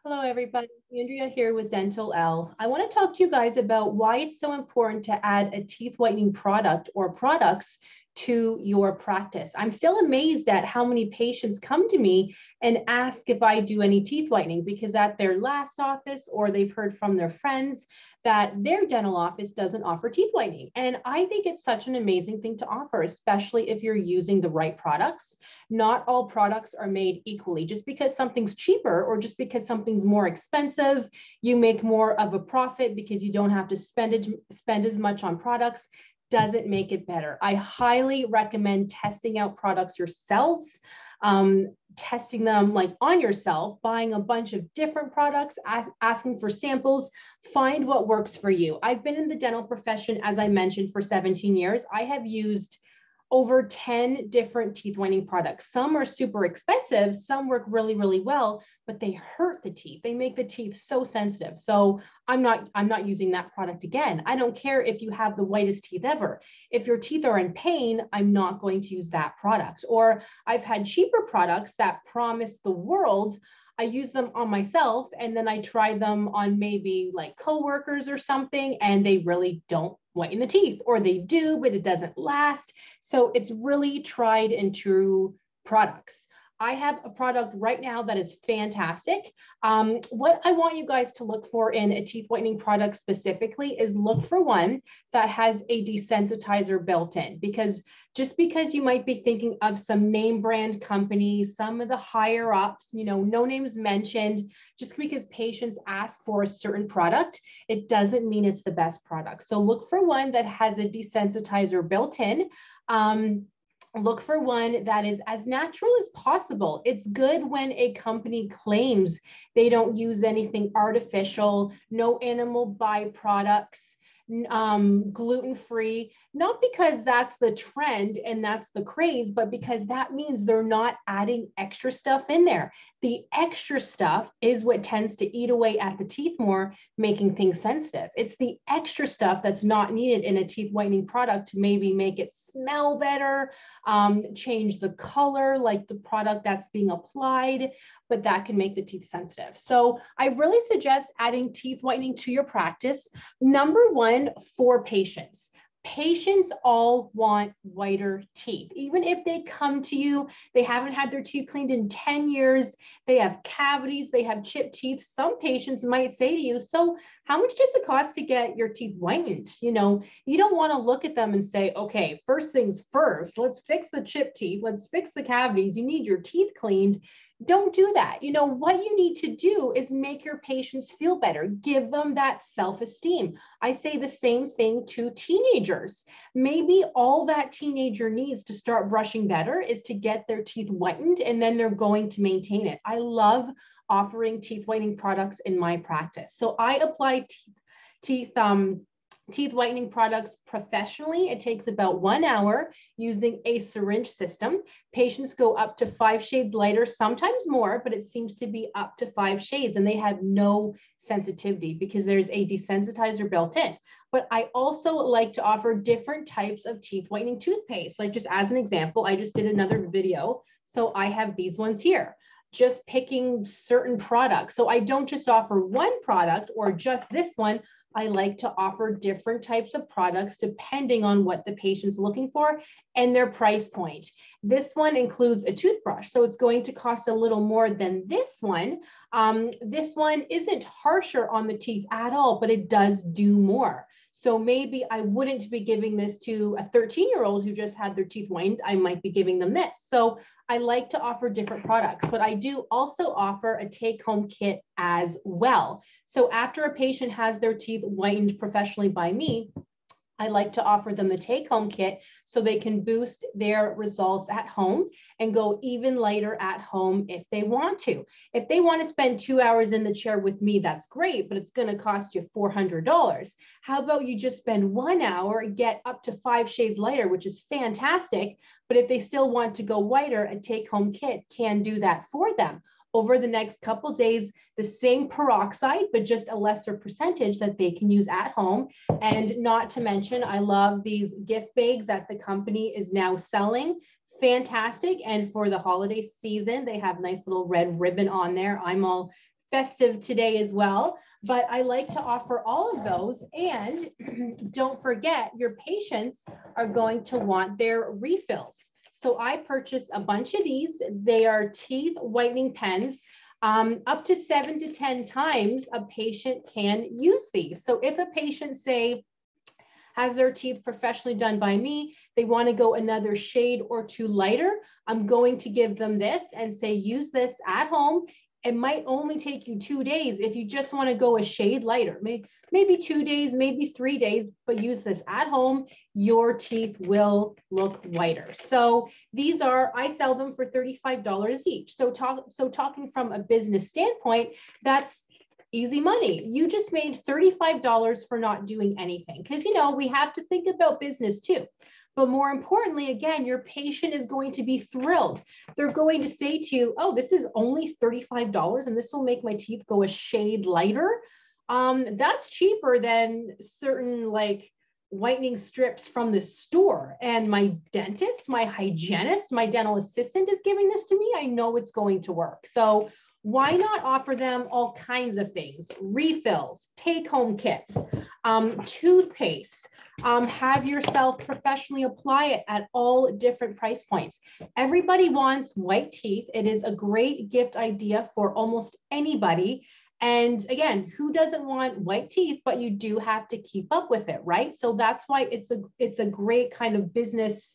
Hello, everybody. Andrea here with Dental L. I want to talk to you guys about why it's so important to add a teeth whitening product or products to your practice. I'm still amazed at how many patients come to me and ask if I do any teeth whitening because at their last office or they've heard from their friends that their dental office doesn't offer teeth whitening. And I think it's such an amazing thing to offer, especially if you're using the right products. Not all products are made equally. Just because something's cheaper or just because something's more expensive, you make more of a profit because you don't have to spend as much on products doesn't make it better. I highly recommend testing out products yourselves, testing them like on yourself, buying a bunch of different products, asking for samples, find what works for you. I've been in the dental profession, as I mentioned, for 17 years. I have used over 10 different teeth whitening products. Some are super expensive, some work really, really well, but they hurt the teeth. They make the teeth so sensitive. So I'm not using that product again. I don't care if you have the whitest teeth ever. If your teeth are in pain, I'm not going to use that product. Or I've had cheaper products that promise the world. I use them on myself and then I try them on maybe like coworkers or something, and they really don't whiten the teeth, or they do, but it doesn't last. So it's really tried and true products. I have a product right now that is fantastic. What I want you guys to look for in a teeth whitening product specifically is look for one that has a desensitizer built in, because just because you might be thinking of some name brand companies, some of the higher ups, no names mentioned, just because patients ask for a certain product, it doesn't mean it's the best product. So look for one that has a desensitizer built in. Look for one that is as natural as possible. It's good when a company claims they don't use anything artificial, no animal byproducts, gluten-free, not because that's the trend and that's the craze, but because that means they're not adding extra stuff in there. The extra stuff is what tends to eat away at the teeth more, making things sensitive. It's the extra stuff that's not needed in a teeth whitening product to maybe make it smell better, change the color, like the product that's being applied, but that can make the teeth sensitive. So I really suggest adding teeth whitening to your practice. Number one, for patients. Patients all want whiter teeth. Even if they come to you, they haven't had their teeth cleaned in 10 years, they have cavities, they have chipped teeth. Some patients might say to you, so how much does it cost to get your teeth whitened? You don't want to look at them and say, okay, first things first, let's fix the chipped teeth, let's fix the cavities, you need your teeth cleaned. Don't do that. What you need to do is make your patients feel better. Give them that self-esteem. I say the same thing to teenagers. Maybe all that teenager needs to start brushing better is to get their teeth whitened, and then they're going to maintain it. I love offering teeth whitening products in my practice. So I apply teeth whitening products professionally. It takes about 1 hour using a syringe system. Patients go up to 5 shades lighter, sometimes more, but it seems to be up to 5 shades, and they have no sensitivity because there's a desensitizer built in. But I also like to offer different types of teeth whitening toothpaste. Like, just as an example, I just did another video. So I have these ones here, just picking certain products. So I don't just offer one product or just this one. I like to offer different types of products depending on what the patient's looking for and their price point. This one includes a toothbrush, so it's going to cost a little more than this one. This one isn't harsher on the teeth at all, but it does do more. So maybe I wouldn't be giving this to a 13-year-old who just had their teeth whitened. I might be giving them this. So I like to offer different products, but I do also offer a take-home kit as well. So after a patient has their teeth whitened professionally by me, I like to offer them the take-home kit so they can boost their results at home and go even lighter at home if they want to. If they want to spend 2 hours in the chair with me, that's great, but it's going to cost you $400. How about you just spend 1 hour, get up to 5 shades lighter, which is fantastic. But if they still want to go whiter, a take-home kit can do that for them. Over the next couple of days, the same peroxide, but just a lesser percentage that they can use at home. And not to mention, I love these gift bags that the company is now selling. Fantastic. And for the holiday season, they have nice little red ribbon on there. I'm all festive today as well, but I like to offer all of those. And don't forget, your patients are going to want their refills. So I purchased a bunch of these. They are teeth whitening pens. Up to 7 to 10 times a patient can use these. So if a patient, say, has their teeth professionally done by me, they want to go another shade or two lighter, I'm going to give them this and say, use this at home. It might only take you 2 days if you just want to go a shade lighter, maybe 2 days, maybe 3 days, but use this at home. Your teeth will look whiter. So these are, I sell them for $35 each. So talking from a business standpoint, that's easy money. You just made $35 for not doing anything, because, you know, we have to think about business too. But more importantly, again, your patient is going to be thrilled. They're going to say to you, oh, this is only $35 and this will make my teeth go a shade lighter. That's cheaper than certain like whitening strips from the store. And my dentist, my hygienist, my dental assistant is giving this to me. I know it's going to work. So why not offer them all kinds of things? Refills, take-home kits, toothpaste, have yourself professionally apply it at all different price points. Everybody wants white teeth. It is a great gift idea for almost anybody. And again, who doesn't want white teeth, but you do have to keep up with it, right? So that's why it's a great kind of business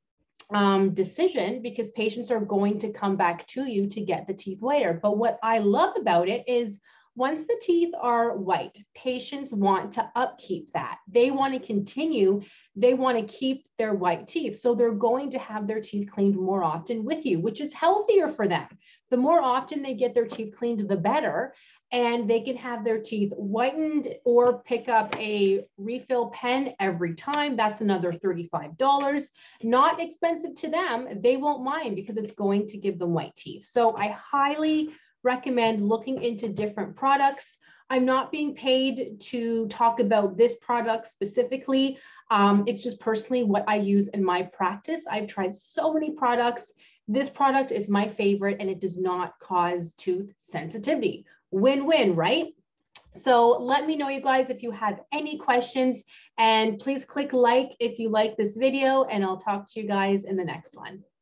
decision, because patients are going to come back to you to get the teeth whiter. But what I love about it is once the teeth are white, patients want to upkeep that. They want to continue. They want to keep their white teeth. So they're going to have their teeth cleaned more often with you, which is healthier for them. The more often they get their teeth cleaned, the better. And they can have their teeth whitened or pick up a refill pen every time. That's another $35. Not expensive to them. They won't mind because it's going to give them white teeth. So I highly recommend looking into different products. I'm not being paid to talk about this product specifically. It's just personally what I use in my practice. I've tried so many products. This product is my favorite and it does not cause tooth sensitivity. Win-win, right? So let me know, you guys, if you have any questions, and please click like if you like this video, and I'll talk to you guys in the next one.